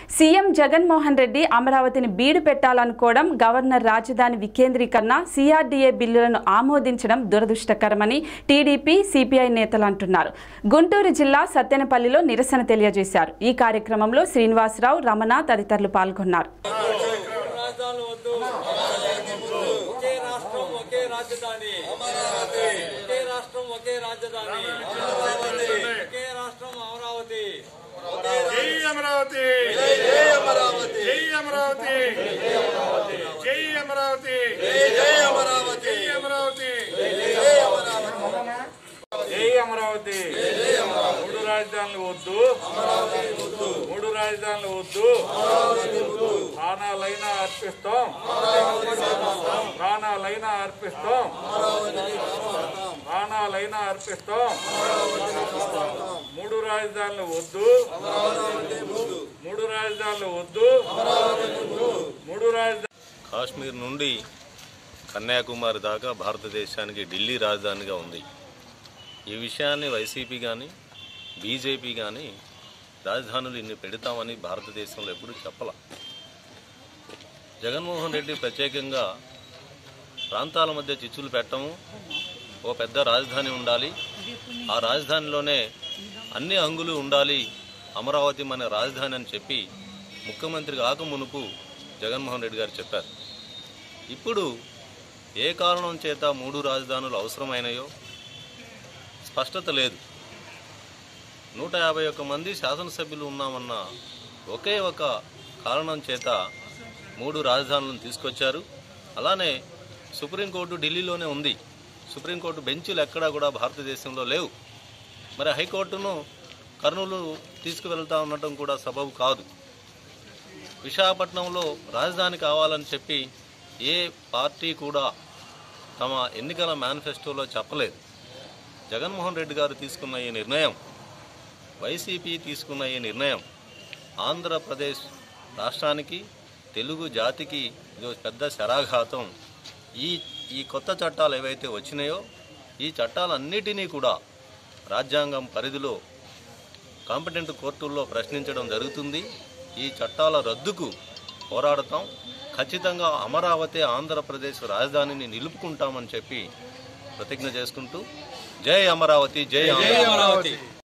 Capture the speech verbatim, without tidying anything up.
CM Jaganmohan Reddy అమరావతిని బీడు పెట్టాలనుకోవడం, governor రాజధాని వికేంద్రీకరణ, సీఆర్డీఏ బిల్లులను ఆమోదించడం దురదృష్టకరమని టీడీపీ, సిపిఐ నేతలు అంటున్నారు. గుంటూరు జిల్లా సత్తెనపల్లిలో నిరసన తెలియజేశారు. ఈ కార్యక్రమంలో శ్రీనివాసరావు, రమణ తదితరులు పాల్గొన్నారు. जय अमरावती, जय अमरावती, जय अमरावती, जय अमरावती, जय अमरावती, जय अमरावती, जय अमरावती, మూడు రాజధానులు వద్దు, మూడు రాజధానులు వద్దు, ప్రాణాలైనా అర్పిస్తాం, ప్రాణాలైనా అర్పిస్తాం, ప్రాణాలైనా అర్పిస్తాం. మూడు రాజధానులు వద్దు, మూడు రాజధానులు వద్దు, మూడు రాజధానులు. కాశ్మీర్ నుండి కన్యాకుమారి దాకా భారతదేశానికి ఢిల్లీ రాజధానిగా ఉంది. ఈ విషయాన్ని వైసీపీ కానీ బీజేపీ కానీ రాజధానులు ఇన్ని పెడతామని భారతదేశంలో ఎప్పుడు చెప్పల. జగన్మోహన్ రెడ్డి ప్రత్యేకంగా ప్రాంతాల మధ్య చిచ్చులు పెట్టము, ఓ పెద్ద రాజధాని ఉండాలి, ఆ రాజధానిలోనే అన్ని హంగులు ఉండాలి, అమరావతి మన రాజధాని అని చెప్పి ముఖ్యమంత్రి కాక మునుపు జగన్మోహన్ రెడ్డి గారు చెప్పారు. ఇప్పుడు ఏ కారణం చేత మూడు రాజధానులు అవసరమైనాయో స్పష్టత లేదు. నూట యాభై ఒక్క మంది శాసనసభ్యులు ఉన్నామన్న ఒకే ఒక కారణం చేత మూడు రాజధానులను తీసుకొచ్చారు. అలానే సుప్రీంకోర్టు ఢిల్లీలోనే ఉంది. సుప్రీంకోర్టు బెంచీలు ఎక్కడా కూడా భారతదేశంలో లేవు. మరి హైకోర్టును కర్నూలు తీసుకువెళ్తా ఉండటం కూడా సబబు కాదు. విశాఖపట్నంలో రాజధాని కావాలని చెప్పి ఏ పార్టీ కూడా తమ ఎన్నికల మేనిఫెస్టోలో చెప్పలేదు. జగన్మోహన్ రెడ్డి గారు తీసుకున్న ఈ నిర్ణయం, వైసీపీ తీసుకున్న ఈ నిర్ణయం ఆంధ్రప్రదేశ్ రాష్ట్రానికి, తెలుగు జాతికి ఇది పెద్ద శరాఘాతం. ఈ ఈ కొత్త చట్టాలు ఏవైతే వచ్చినాయో ఈ చట్టాలన్నిటినీ కూడా రాజ్యాంగం పరిధిలో కాంపిటెంట్ కోర్టుల్లో ప్రశ్నించడం జరుగుతుంది. ఈ చట్టాల రద్దుకు పోరాడతాం. ఖచ్చితంగా అమరావతి ఆంధ్రప్రదేశ్ రాజధానిని నిలుపుకుంటామని చెప్పి ప్రతిజ్ఞ చేసుకుంటూ జై అమరావతి, జై అమరావతి.